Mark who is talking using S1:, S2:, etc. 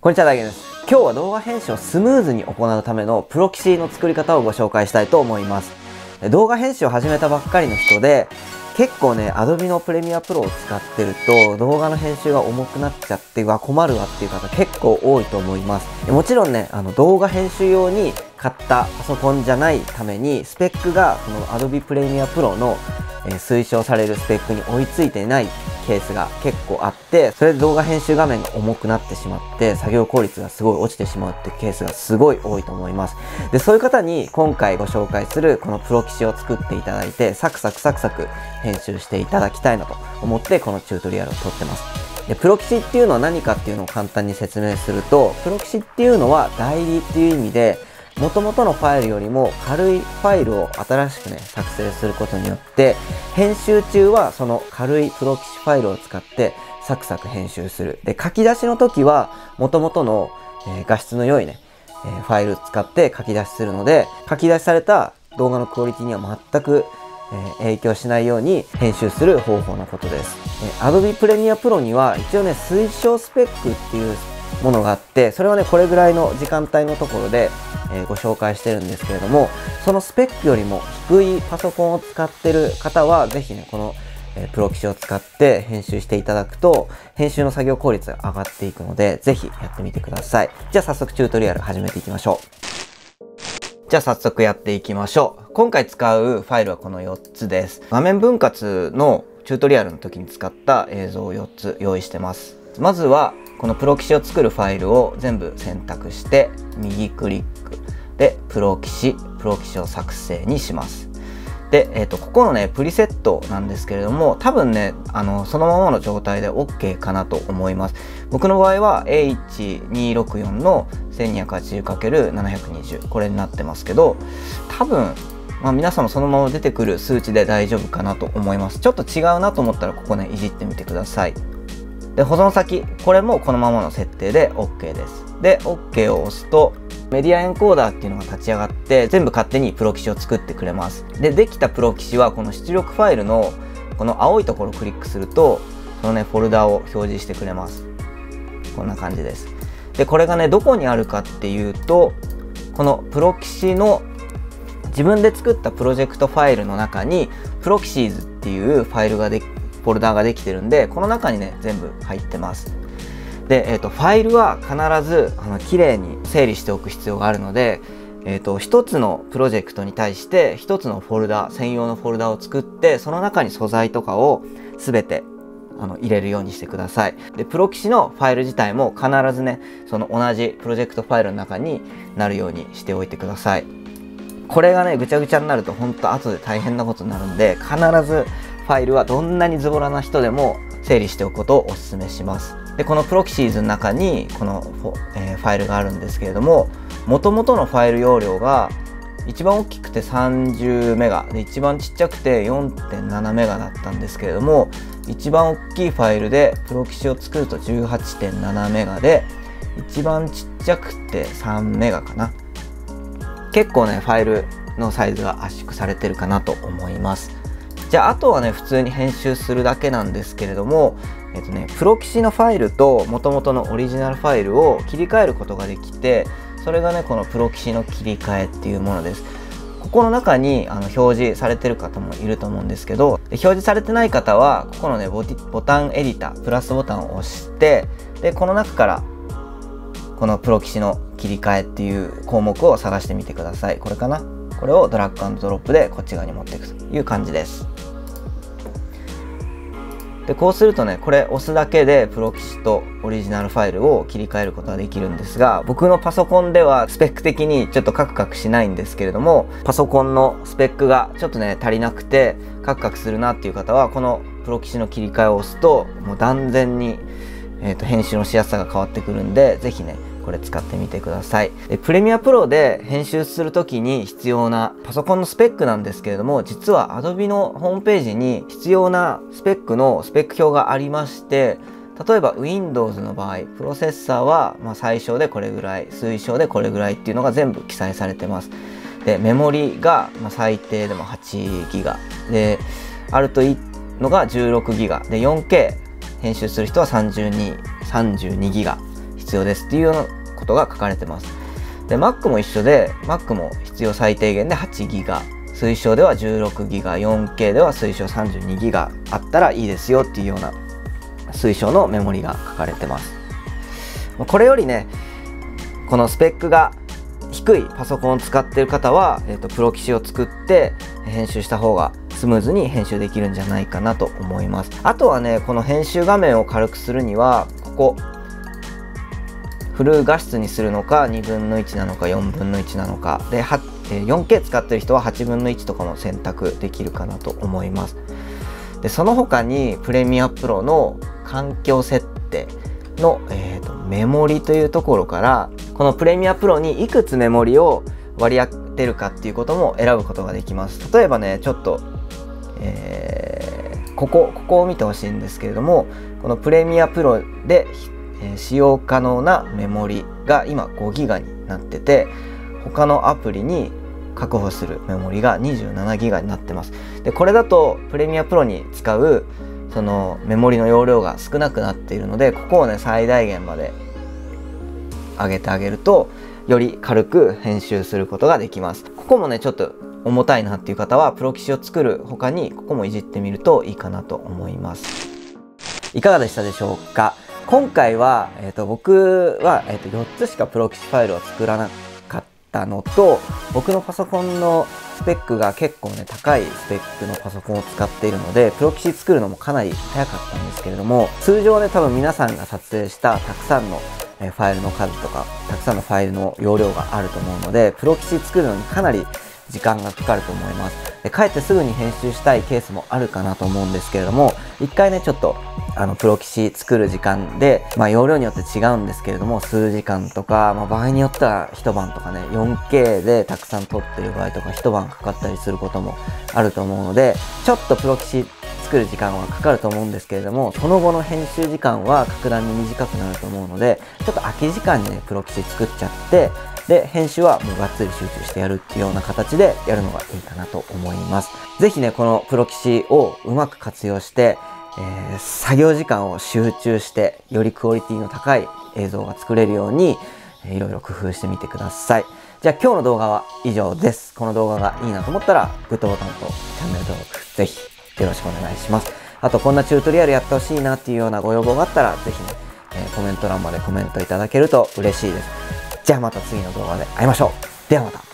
S1: こんにちは、大源です。今日は動画編集をスムーズに行うためのプロキシの作り方をご紹介したいと思います。動画編集を始めたばっかりの人で、結構ね、Adobe のプレミアプロを使ってると動画の編集が重くなっちゃって、困るわっていう方結構多いと思います。もちろんね、動画編集用に買ったパソコンじゃないために、スペックがこの Adobe プレミアプロの推奨されるスペックに追いついてないケースが結構あって、それで動画編集画面が重くなってしまって作業効率がすごい落ちてしまうっていうケースがすごい多いと思います。で、そういう方に今回ご紹介するこのプロキシを作っていただいて、サクサク編集していただきたいなと思ってこのチュートリアルを撮ってます。で、プロキシっていうのは何かっていうのを簡単に説明すると、プロキシっていうのは代理っていう意味で、元々のファイルよりも軽いファイルを新しくね、作成することによって、編集中はその軽いプロキシファイルを使ってサクサク編集する。で、書き出しの時は元々の、画質の良いね、ファイルを使って書き出しするので、書き出しされた動画のクオリティには全く影響しないように編集する方法のことです。Adobe Premiere Pro には一応ね、推奨スペックっていうものがあって、それはね、これぐらいの時間帯のところで、ご紹介してるんですけれども、そのスペックよりも低いパソコンを使ってる方は、ぜひね、このプロキシを使って編集していただくと、編集の作業効率が上がっていくので、ぜひやってみてください。じゃあ早速チュートリアル始めていきましょう。じゃあ早速やっていきましょう。今回使うファイルはこの4つです。画面分割のチュートリアルの時に使った映像を4つ用意してます。まずは、このプロキシを作るファイルを全部選択して、右クリックでプロキシを作成にします。で、ここのね、プリセットなんですけれども、多分ね、そのままの状態で OK かなと思います。僕の場合は A1264 の 1280×720 これになってますけど、多分、皆さんもそのまま出てくる数値で大丈夫かなと思います。ちょっと違うなと思ったらここね、いじってみてください。で、保存先、これもこのままの設定で OK です。で、OK を押すと、メディアエンコーダーっていうのが立ち上がって、全部勝手にプロキシを作ってくれます。で、できたプロキシは、この出力ファイルの、この青いところをクリックすると、そのね、フォルダを表示してくれます。こんな感じです。で、これがね、どこにあるかっていうと、このプロキシの、自分で作ったプロジェクトファイルの中に、プロキシーズっていうファイルがフォルダができてるんで、この中にね、全部入ってます。で、ファイルは必ず綺麗に整理しておく必要があるので、一つのプロジェクトに対して一つのフォルダ、専用のフォルダを作って、その中に素材とかを全て入れるようにしてください。で、プロキシのファイル自体も必ずね、その同じプロジェクトファイルの中になるようにしておいてください。これがね、ぐちゃぐちゃになると本当後で大変なことになるんで、必ずファイルはどんなにズボラな人でも整理しておくことをお勧めします。で、このプロキシーズの中にこのファイルがあるんですけれども、元々のファイル容量が一番大きくて30メガで、一番ちっちゃくて 4.7 メガだったんですけれども、一番大きいファイルでプロキシを作ると 18.7 メガで、一番ちっちゃくて3メガかな。結構ね、ファイルのサイズが圧縮されてるかなと思います。じゃあ、あとはね、普通に編集するだけなんですけれども、プロキシのファイルと元々のオリジナルファイルを切り替えることができて、それがね、このプロキシの切り替えっていうものです。ここの中に表示されてる方もいると思うんですけど、表示されてない方は、ここのね、ボタンエディター、プラスボタンを押して、で、この中から、このプロキシの切り替えっていう項目を探してみてください。これかな？これをドラッグ&ドロップでこっち側に持っていくという感じです。で、こうするとね、これ押すだけでプロキシとオリジナルファイルを切り替えることができるんですが、僕のパソコンではスペック的にちょっとカクカクしないんですけれども、パソコンのスペックがちょっとね、足りなくてカクカクするなっていう方は、このプロキシの切り替えを押すと、もう断然に、編集のしやすさが変わってくるんで、ぜひね、これ使ってみてください。プレミアプロで編集するときに必要なパソコンのスペックなんですけれども、実は Adobe のホームページに必要なスペックのスペック表がありまして、例えば Windows の場合、プロセッサーは最小でこれぐらい、推奨でこれぐらいっていうのが全部記載されてます。で、メモリが最低でも8ギガで、あるといいのが16ギガで、4K 編集する人は32ギガ必必要ですっていうようなことが書かれてます。で Mac も一緒で Mac も必要最低限で 8GB、 推奨では 16GB、 4K では推奨 32GB あったらいいですよっていうような推奨のメモリが書かれてます。これよりねこのスペックが低いパソコンを使っている方は、プロ棋士を作って編集した方がスムーズに編集できるんじゃないかなと思います。あとはねこの編集画面を軽くするにはここフル画質にするのか2分の1なのか4分の1なのかで 4K 使ってる人は8分の1とかも選択できるかなと思います。でその他にプレミアプロの環境設定の、メモリというところからこのプレミアプロにいくつメモリを割り当てるかっていうことも選ぶことができます。例えばねちょっと、ここを見てほしいんですけれども、このプレミアプロで使用可能なメモリが今 5GB になってて、他のアプリに確保するメモリが 27GB になってます。でこれだとプレミアプロに使うそのメモリの容量が少なくなっているので、ここをね最大限まで上げてあげるとより軽く編集することができます。ここもねちょっと重たいなっていう方はプロ棋士を作る他にここもいじってみるといいかなと思います。いかがでしたでしょうか。今回は、僕は、4つしかプロ棋士ファイルを作らなかったのと、僕のパソコンのスペックが結構ね高いスペックのパソコンを使っているのでプロ棋士作るのもかなり早かったんですけれども、通常ね多分皆さんが撮影したたくさんのファイルの数とかたくさんのファイルの容量があると思うので、プロ棋士作るのにかなり時間がかかると思います。で帰ってすぐに編集したいケースもあるかなと思うんですけれども、一回ねちょっとプロ棋士作る時間で、容量によって違うんですけれども数時間とか、場合によっては一晩とかね 4K でたくさん撮ってる場合とか一晩かかったりすることもあると思うので、ちょっとプロ棋士作る時間はかかると思うんですけれども、その後の編集時間は格段に短くなると思うので、ちょっと空き時間にねプロ棋士作っちゃって、で編集はもうがっつり集中してやるっていうような形でやるのがいいかなと思います。是非ねこのプロ棋士をうまく活用して作業時間を集中してよりクオリティの高い映像が作れるようにいろいろ工夫してみてください。じゃあ今日の動画は以上です。この動画がいいなと思ったらグッドボタンとチャンネル登録ぜひよろしくお願いします。あとこんなチュートリアルやってほしいなっていうようなご要望があったらぜひね、コメント欄までコメントいただけると嬉しいです。じゃあまた次の動画で会いましょう。ではまた。